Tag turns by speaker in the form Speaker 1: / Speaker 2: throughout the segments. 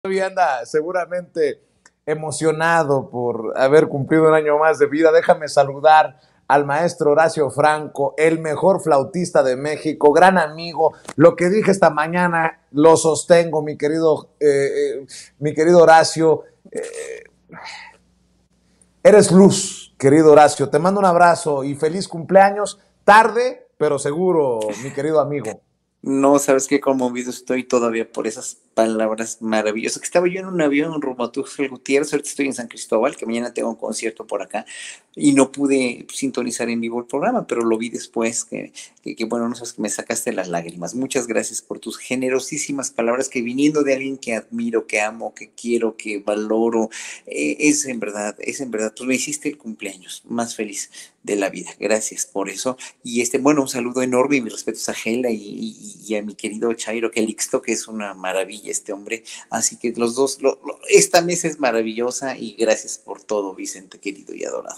Speaker 1: Todavía anda seguramente emocionado por haber cumplido un año más de vida. Déjame saludar al maestro Horacio Franco, el mejor flautista de México, gran amigo. Lo que dije esta mañana lo sostengo, mi querido Horacio. Eres luz, querido Horacio. Te mando un abrazo y feliz cumpleaños. Tarde, pero seguro, mi querido amigo.
Speaker 2: No, sabes qué conmovido estoy todavía por esas palabras maravillosas. Que estaba yo en un avión rumbo a Tuxtla Gutiérrez, ahorita estoy en San Cristóbal, que mañana tengo un concierto por acá, y no pude sintonizar en vivo el programa, pero lo vi después, bueno, no sabes que me sacaste las lágrimas. Muchas gracias por tus generosísimas palabras que viniendo de alguien que admiro, que amo, que quiero, que valoro, es en verdad, tú me hiciste el cumpleaños más feliz de la vida. Gracias por eso. Y bueno, un saludo enorme y mis respetos a Gela y a mi querido Chairo Calixto, que es una maravilla este hombre. Así que los dos, esta mesa es maravillosa y gracias por todo, Vicente, querido y adorado.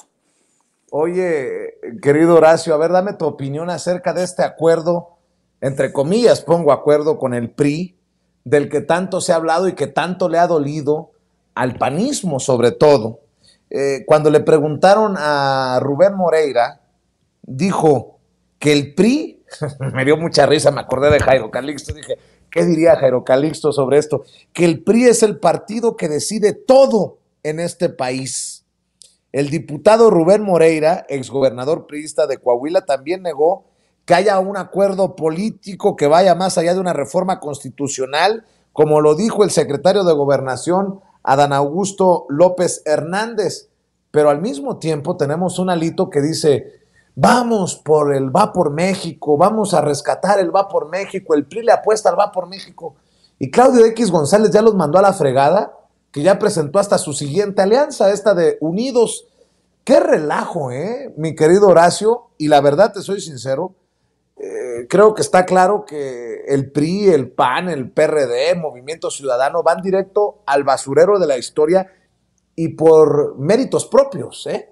Speaker 1: Oye, querido Horacio, a ver, dame tu opinión acerca de este acuerdo, entre comillas, pongo acuerdo con el PRI, del que tanto se ha hablado y que tanto le ha dolido al panismo, sobre todo. Cuando le preguntaron a Rubén Moreira, dijo que el PRI, me dio mucha risa, me acordé de Jairo Calixto, dije, ¿qué diría Jairo Calixto sobre esto? Que el PRI es el partido que decide todo en este país. El diputado Rubén Moreira, exgobernador priista de Coahuila, también negó que haya un acuerdo político que vaya más allá de una reforma constitucional, como lo dijo el secretario de Gobernación, Adán Augusto López Hernández. Pero al mismo tiempo tenemos un alito que dice, vamos por el Va por México, vamos a rescatar el Va por México, el PRI le apuesta al Va por México. Y Claudio X González ya los mandó a la fregada, que ya presentó hasta su siguiente alianza, esta de Unidos. Qué relajo, mi querido Horacio, y la verdad te soy sincero, creo que está claro que el PRI, el PAN, el PRD, Movimiento Ciudadano van directo al basurero de la historia y por méritos propios, ¿eh?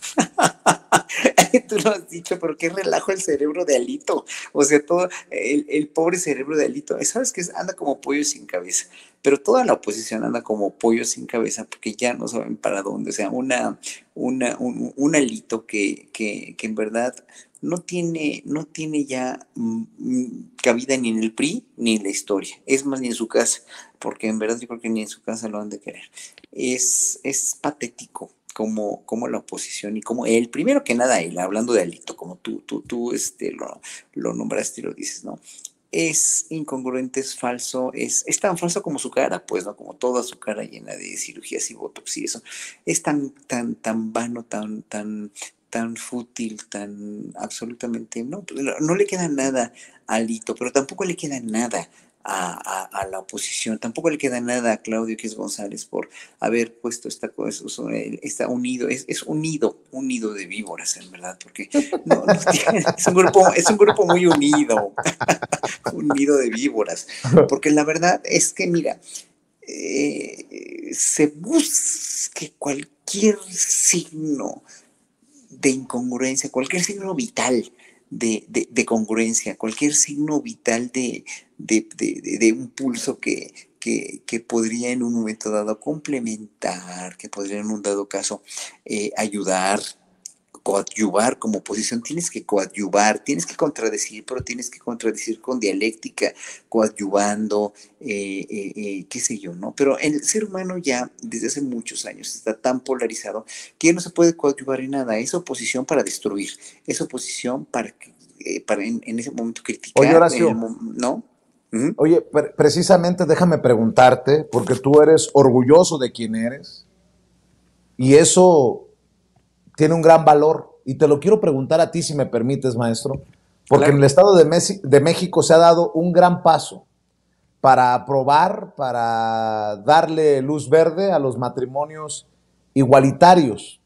Speaker 2: Tú lo has dicho, pero qué relajo el cerebro de Alito. O sea, todo el pobre cerebro de Alito. ¿Sabes qué? Anda como pollo sin cabeza. Pero toda la oposición anda como pollo sin cabeza porque ya no saben para dónde. O sea, un Alito que en verdad no tiene ya cabida ni en el PRI ni en la historia. Es más, ni en su casa. Porque en verdad yo creo que ni en su casa lo han de querer. Es patético como la oposición y como él, primero que nada él, hablando de Alito, como tú lo nombraste y lo dices, ¿no? Es incongruente, es falso, es tan falso como su cara, pues, ¿no? Como toda su cara llena de cirugías y botox y eso. Es tan vano, tan fútil, tan absolutamente, no le queda nada a Alito, pero tampoco le queda nada a la oposición. Tampoco le queda nada a Claudio X González por haber puesto esta cosa, está unido, un nido de víboras, en verdad, porque no tiene, es un grupo muy unido, un nido de víboras, porque la verdad es que, mira, se busque cualquier signo de incongruencia, cualquier signo vital de congruencia, cualquier signo vital de un pulso que podría en un momento dado complementar, que podría en un dado caso ayudar, coadyuvar como oposición, tienes que coadyuvar, tienes que contradecir, pero tienes que contradecir con dialéctica, coadyuvando, qué sé yo, ¿no? Pero el ser humano ya desde hace muchos años está tan polarizado que ya no se puede coadyuvar en nada, es oposición para destruir, es oposición para en ese momento
Speaker 1: Oye,
Speaker 2: criticar,
Speaker 1: Horacio,
Speaker 2: ¿no? Uh-huh.
Speaker 1: oye, precisamente déjame preguntarte, porque tú eres orgulloso de quién eres, y eso tiene un gran valor. Y te lo quiero preguntar a ti, si me permites, maestro, porque en
Speaker 2: Claro.
Speaker 1: el Estado de México se ha dado un gran paso para aprobar, para darle luz verde a los matrimonios igualitarios.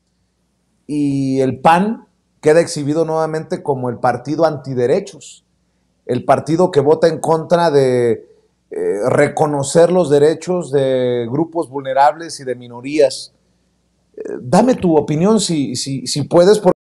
Speaker 1: Y el PAN queda exhibido nuevamente como el partido antiderechos, el partido que vota en contra de reconocer los derechos de grupos vulnerables y de minorías. Dame tu opinión si puedes.